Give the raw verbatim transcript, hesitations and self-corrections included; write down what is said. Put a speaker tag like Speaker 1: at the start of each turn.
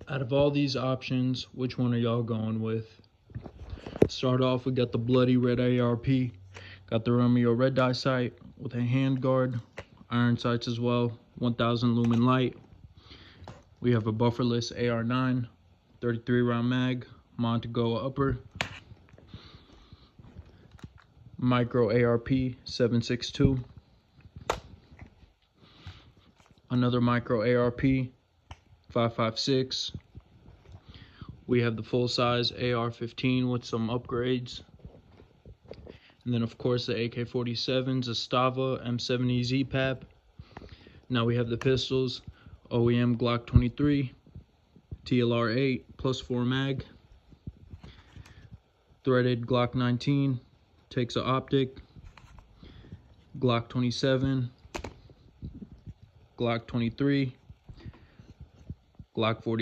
Speaker 1: Out of all these options, which one are y'all going with? Start off, we got the bloody red A R P. Got the Romeo red dye sight with a hand guard, iron sights as well, one thousand lumen light. We have a bufferless A R nine, thirty-three round mag, Montego upper. Micro A R P seven six two. Another micro A R P five five six. We have the full size A R fifteen with some upgrades. And then of course the A K forty-sevens, Estava, M seventy Z PAP. Now we have the pistols, O E M Glock twenty-three, T L R eight plus four mag, threaded Glock nineteen, takes a optic, Glock twenty-seven, Glock twenty-three, Glock forty.